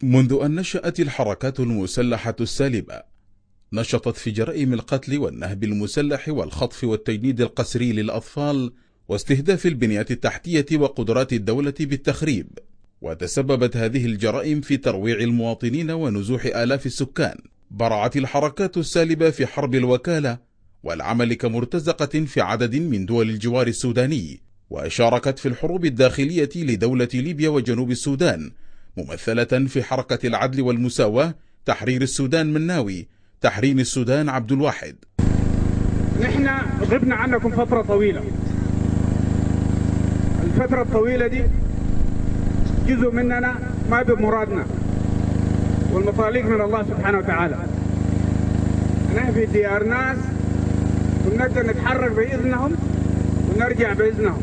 منذ أن نشأت الحركات المسلحة السالبة نشطت في جرائم القتل والنهب المسلح والخطف والتجنيد القسري للأطفال واستهداف البنيات التحتية وقدرات الدولة بالتخريب، وتسببت هذه الجرائم في ترويع المواطنين ونزوح آلاف السكان. برعت الحركات السالبة في حرب الوكالة والعمل كمرتزقة في عدد من دول الجوار السوداني، وشاركت في الحروب الداخلية لدولة ليبيا وجنوب السودان، ممثلة في حركة العدل والمساواة، تحرير السودان مناوي، تحرير السودان عبد الواحد. نحن غبنا عنكم فترة طويلة، الفترة الطويلة دي جزء مننا ما بمرادنا والمطالق من الله سبحانه وتعالى. نحن في ديار ناس ونقدر نتحرك بإذنهم ونرجع بإذنهم.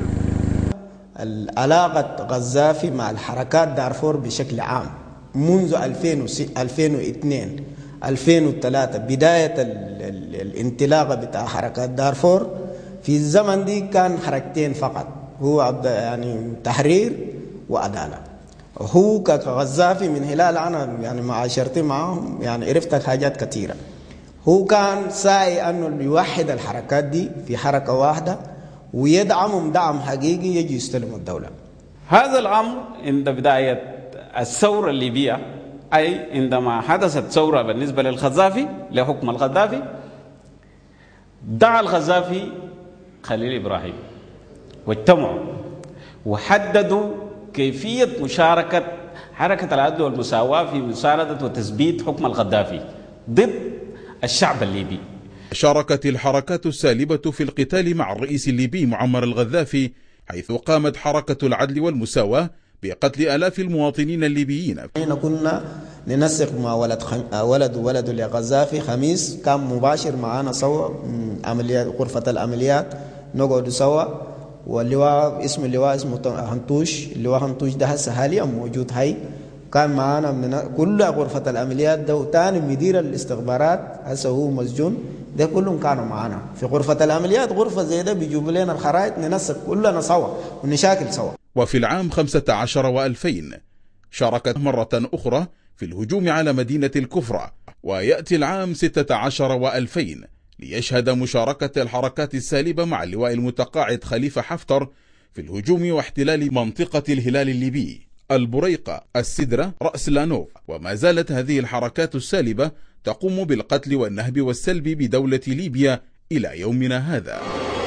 علاقة غزافي مع الحركات دارفور بشكل عام منذ 2002 2003 بداية الانطلاقة بتاع حركات دارفور، في الزمن دي كان حركتين فقط، هو يعني تحرير وعدالة. هو كغزافي من خلال أنا يعني معاشرتي معهم يعني عرفت حاجات كثيرة. هو كان سعي أنه يوحد الحركات دي في حركة واحدة ويدعمهم دعم حقيقي يجي يستلموا الدولة. هذا الأمر عند بداية الثورة الليبية، أي عندما حدثت ثورة بالنسبة للغزافي لحكم الغزافي، دعا الغزافي خليل إبراهيم واجتمعوا وحددوا كيفية مشاركة حركة العدل والمساواة في مساندة وتثبيت حكم الغزافي ضد الشعب الليبي. شاركت الحركات السالبة في القتال مع الرئيس الليبي معمر الغذافي، حيث قامت حركة العدل والمساواة بقتل آلاف المواطنين الليبيين. احنا كنا ننسق مع ولد لغزافي خميس، كان مباشر معنا سوا عمليات غرفة العمليات، نقعد سوا، واللواء اسمه هنتوش، اللواء هنتوش ده هسه حاليا موجود، هاي كان معنا من كل غرفة العمليات ده، وتاني مدير الاستخبارات هسه هو مسجون، ده كلهم كانوا معنا في غرفة العمليات. غرفة زي ده بيجيبوا لنا الخرائط ننسق كلنا سوا ونشاكل سوا. وفي العام 15 و2000 شاركت مرة أخرى في الهجوم على مدينة الكفرة، ويأتي العام 16 و2000 ليشهد مشاركة الحركات السالبة مع اللواء المتقاعد خليفة حفتر في الهجوم واحتلال منطقة الهلال الليبي، البريقة، السدرة، رأس لانوف. وما زالت هذه الحركات السالبة تقوم بالقتل والنهب والسلب بدولة ليبيا إلى يومنا هذا.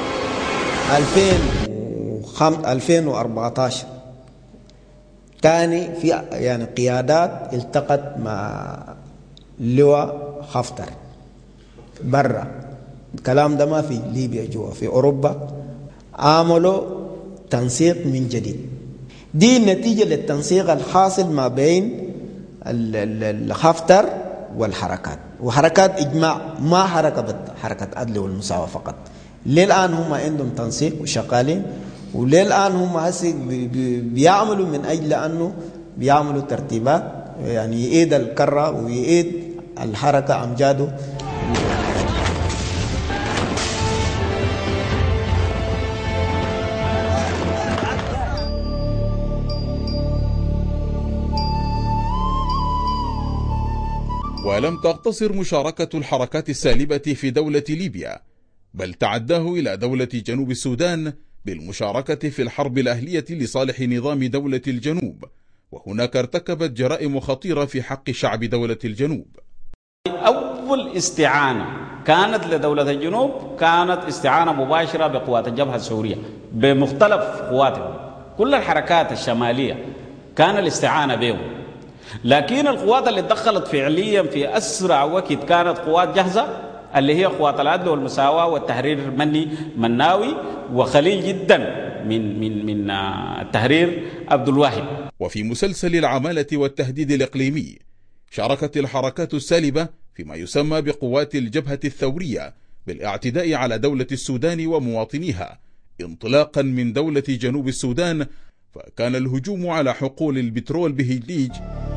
2014 كان في يعني قيادات التقت مع لواء حفتر برا، الكلام ده ما في ليبيا، جوا في أوروبا عملوا تنسيق من جديد. دي النتيجة للتنسيق الحاصل ما بين الحفتر والحركات، وحركات إجماع، ما حركة عدل والمساواة فقط. للآن هم عندهم تنسيق وشغالين، وللآن هم هسه بيعملوا من أجل أنه بيعملوا ترتيبات يعني يعيد الكرة ويعيد الحركة أمجاده. ولم تقتصر مشاركة الحركات السالبة في دولة ليبيا، بل تعداه إلى دولة جنوب السودان بالمشاركة في الحرب الأهلية لصالح نظام دولة الجنوب، وهناك ارتكبت جرائم خطيرة في حق شعب دولة الجنوب. أول استعانة كانت لدولة الجنوب كانت استعانة مباشرة بقوات الجبهة السورية بمختلف قواتهم، كل الحركات الشمالية كان الاستعانة بهم، لكن القوات اللي دخلت فعليا في أسرع وقت كانت قوات جاهزة اللي هي قوات العدل والمساواة والتحرير مناوي وخليل جدا من التحرير عبد الواحد. وفي مسلسل العمالة والتهديد الإقليمي شاركت الحركات السالبة فيما يسمى بقوات الجبهة الثورية بالاعتداء على دولة السودان ومواطنيها انطلاقا من دولة جنوب السودان، فكان الهجوم على حقول البترول بهيليج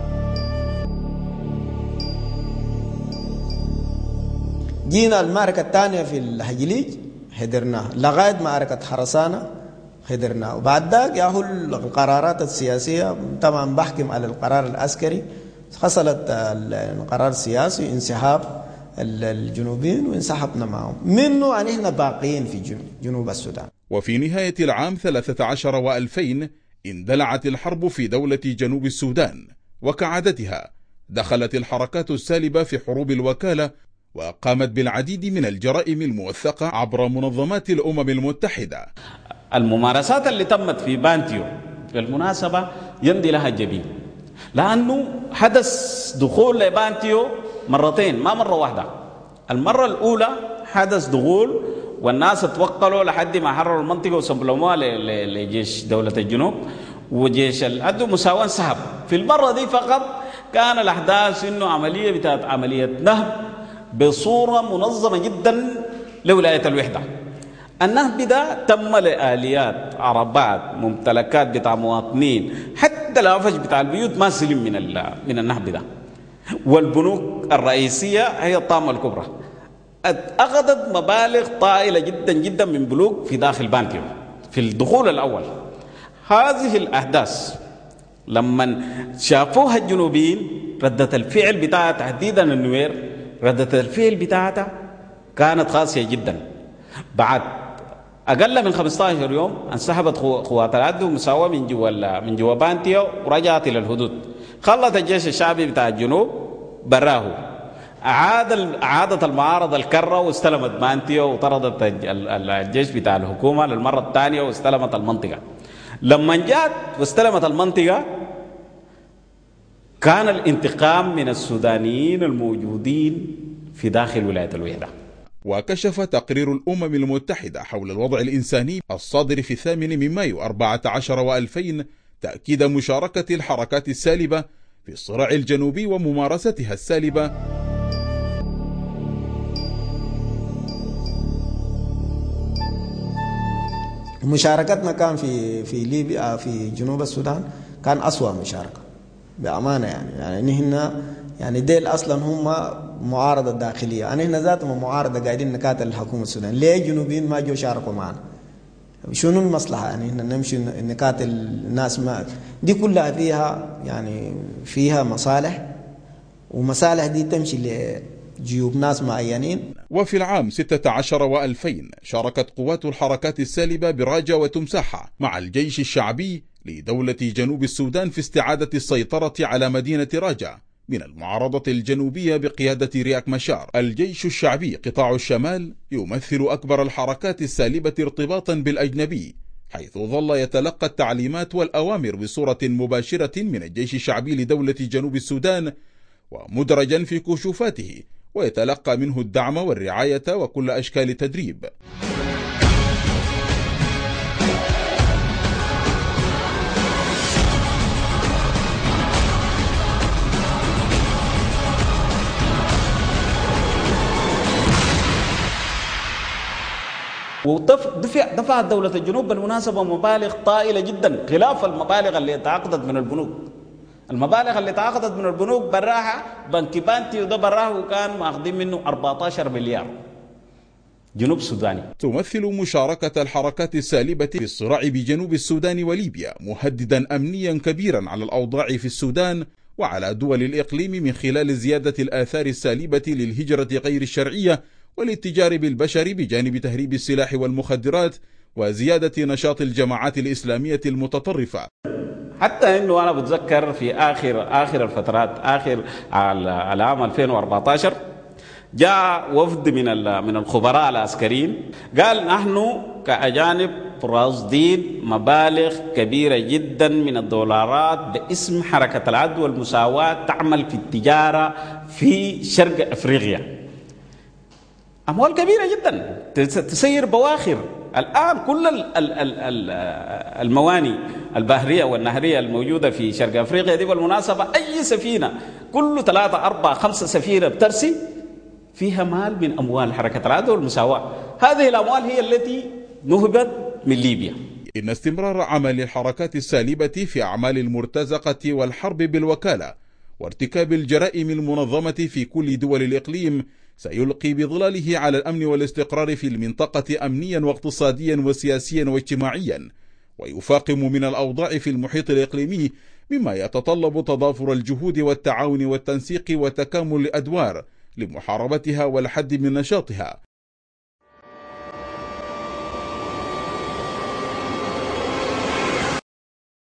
جينا المعركة الثانية في الهجليج حضرناها لغاية معركة حرسانة حضرناها، وبعد ذاك ياهو القرارات السياسية طبعا بحكم على القرار العسكري حصلت القرار السياسي انسحاب الجنوبيين وانسحبنا معهم منه، أن إحنا باقيين في جنوب السودان. وفي نهاية العام 13 و2000 اندلعت الحرب في دولة جنوب السودان، وكعادتها دخلت الحركات السالبة في حروب الوكالة، وقامت بالعديد من الجرائم الموثقة عبر منظمات الأمم المتحدة. الممارسات اللي تمت في بانتيو بالمناسبة يمضي لها الجبين، لأنه حدث دخول لبانتيو مرتين ما مرة واحدة. المرة الأولى حدث دخول والناس توقلوا لحد ما حرروا المنطقة وسلموها لجيش دولة الجنوب، وجيش الأدو مساواة سحب. في المرة دي فقط كان الأحداث إنه عملية نهب بصورة منظمة جدا لولاية الوحدة. النهب ده تم لآليات، عربات، ممتلكات بتاع مواطنين، حتى الأفج بتاع البيوت ما سلم من النهب ده. والبنوك الرئيسية هي الطامة الكبرى أخذت مبالغ طائلة جدا جدا من بنوك في داخل بانتيو في الدخول الأول. هذه الأحداث لما شافوها الجنوبيين ردة الفعل بتاعها تحديدا النوير، ردة الفعل بتاعتها كانت قاسية جدا. بعد أقل من 15 يوم انسحبت قوات العدو مساواة من جوا بانتيو ورجعت إلى الحدود، خلت الجيش الشعبي بتاع الجنوب براه، عادت المعارضة الكرة واستلمت بانتيو وطردت الجيش بتاع الحكومة للمرة الثانية واستلمت المنطقة. لما جاءت واستلمت المنطقة كان الانتقام من السودانيين الموجودين في داخل ولاية الوحدة. وكشف تقرير الأمم المتحدة حول الوضع الإنساني الصادر في 8 من مايو 14 و2000 تأكيد مشاركة الحركات السالبة في الصراع الجنوبي وممارستها السالبة مشاركتنا كان في ليبيا في جنوب السودان كان أسوأ مشاركة بأمانة. يعني هنا يعني ديل أصلا هم معارضة داخلية، يعني هنا ذاتهم معارضة قاعدين نكاتل الحكومة السودان. ليه الجنوبيين ما جو شاركوا معنا؟ شنو المصلحة يعني هنا نمشي نكاتل الناس؟ ما دي كلها فيها مصالح، ومصالح دي تمشي لجيوب ناس معينين. وفي العام 16 و2000 شاركت قوات الحركات السالبة براجة وتمساحة مع الجيش الشعبي لدولة جنوب السودان في استعادة السيطرة على مدينة راجة من المعارضة الجنوبية بقيادة رياك مشار. الجيش الشعبي قطاع الشمال يمثل أكبر الحركات السالبة ارتباطا بالأجنبي، حيث ظل يتلقى التعليمات والأوامر بصورة مباشرة من الجيش الشعبي لدولة جنوب السودان ومدرجا في كشوفاته، ويتلقى منه الدعم والرعاية وكل أشكال التدريب. ودفعت دولة الجنوب بالمناسبة مبالغ طائلة جدا خلاف المبالغ اللي تعاقدت من البنوك. المبالغ اللي تعاقدت من البنوك براها بنك بانتي وده براه وكان ماخذين منه 14 مليار جنوب سوداني. تمثل مشاركة الحركات السالبة في الصراع بجنوب السودان وليبيا مهددا أمنيا كبيرا على الأوضاع في السودان وعلى دول الإقليم من خلال زيادة الآثار السالبة للهجرة غير الشرعية والاتجار بالبشر بجانب تهريب السلاح والمخدرات وزيادة نشاط الجماعات الإسلامية المتطرفة. حتى انه انا بتذكر في اخر الفترات، اخر العام 2014 جاء وفد من الخبراء العسكريين قال نحن كأجانب راصدين مبالغ كبيرة جدا من الدولارات باسم حركة العدل والمساواة تعمل في التجارة في شرق افريقيا. أموال كبيرة جدا تسير بواخر. الآن كل المواني البحرية والنهرية الموجودة في شرق أفريقيا دي بالمناسبة أي سفينة كل 3 4 5 سفينة بترسي فيها مال من أموال حركة العدل والمساواة. هذه الأموال هي التي نهبت من ليبيا. إن استمرار عمل الحركات السالبة في أعمال المرتزقة والحرب بالوكالة وارتكاب الجرائم المنظمة في كل دول الإقليم سيلقي بظلاله على الأمن والاستقرار في المنطقة أمنيا واقتصاديا وسياسيا واجتماعيا، ويفاقم من الأوضاع في المحيط الإقليمي مما يتطلب تضافر الجهود والتعاون والتنسيق وتكامل الأدوار لمحاربتها والحد من نشاطها